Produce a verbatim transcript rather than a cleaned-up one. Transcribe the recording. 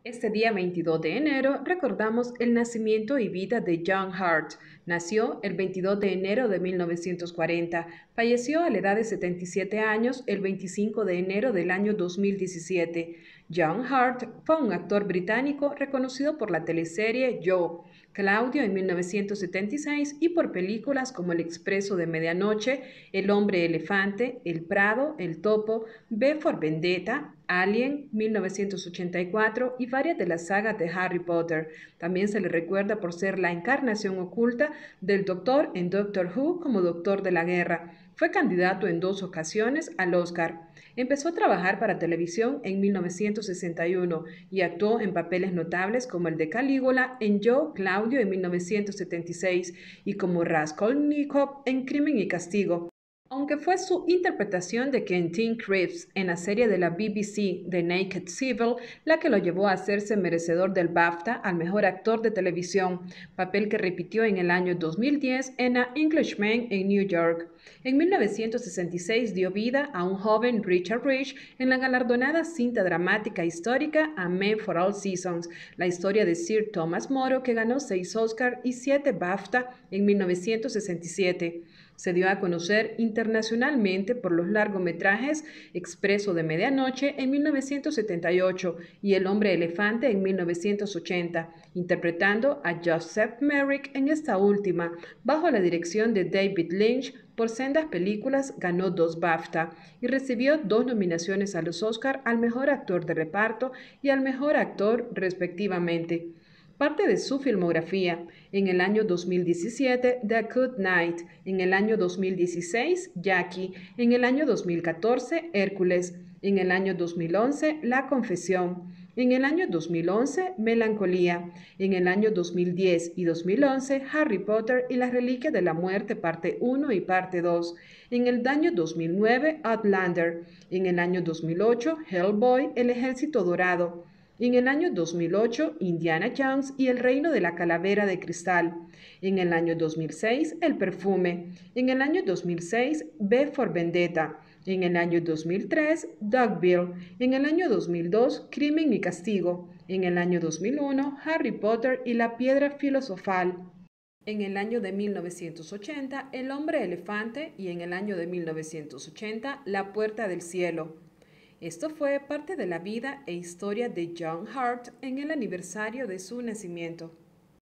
Este día veintidós de enero recordamos el nacimiento y vida de John Hart. Nació el veintidós de enero de mil novecientos cuarenta. Falleció a la edad de setenta y siete años el veinticinco de enero del año dos mil diecisiete. John Hart fue un actor británico reconocido por la teleserie Joe, Claudio en mil novecientos setenta y seis y por películas como El Expreso de Medianoche, El Hombre Elefante, El Prado, El Topo, V for Vendetta, Alien mil novecientos ochenta y cuatro y varias de las sagas de Harry Potter. También se le recuerda por ser la encarnación oculta del Doctor en Doctor Who como Doctor de la Guerra. Fue candidato en dos ocasiones al Oscar. Empezó a trabajar para televisión en mil novecientos sesenta y uno y actuó en papeles notables como el de Calígula en Yo, Claudio en mil novecientos setenta y seis y como Raskolnikov en Crimen y Castigo. Aunque fue su interpretación de Quentin Crisp en la serie de la B B C The Naked Civil la que lo llevó a hacerse merecedor del BAFTA al mejor actor de televisión, papel que repitió en el año dos mil diez en A Englishman en New York. En mil novecientos sesenta y seis dio vida a un joven Richard Rich en la galardonada cinta dramática histórica A Man for All Seasons, la historia de Sir Thomas More que ganó seis Oscar y siete BAFTA en mil novecientos sesenta y siete. Se dio a conocer internacionalmente por los largometrajes Expreso de Medianoche en mil novecientos setenta y ocho y El Hombre Elefante en mil novecientos ochenta, interpretando a Joseph Merrick en esta última, bajo la dirección de David Lynch. Por sendas películas ganó dos BAFTA y recibió dos nominaciones a los Oscar al mejor actor de reparto y al mejor actor respectivamente. Parte de su filmografía: en el año dos mil diecisiete, The Good Night; en el año dos mil dieciséis, Jackie; en el año dos mil catorce, Hércules; en el año dos mil once, La Confesión; en el año dos mil once, Melancolía; en el año dos mil diez y dos mil once, Harry Potter y las Reliquias de la Muerte, parte uno y parte dos; en el año dos mil nueve, Outlander; en el año dos mil ocho, Hellboy, El Ejército Dorado; en el año dos mil ocho, Indiana Jones y el Reino de la Calavera de Cristal; en el año dos mil seis, El Perfume; en el año dos mil seis, V for Vendetta; en el año dos mil tres, Dogville; en el año dos mil dos, Crimen y Castigo; en el año dos mil uno, Harry Potter y la Piedra Filosofal; en el año de mil novecientos ochenta, El Hombre Elefante y en el año de mil novecientos ochenta, La Puerta del Cielo. Esto fue parte de la vida e historia de John Hart en el aniversario de su nacimiento.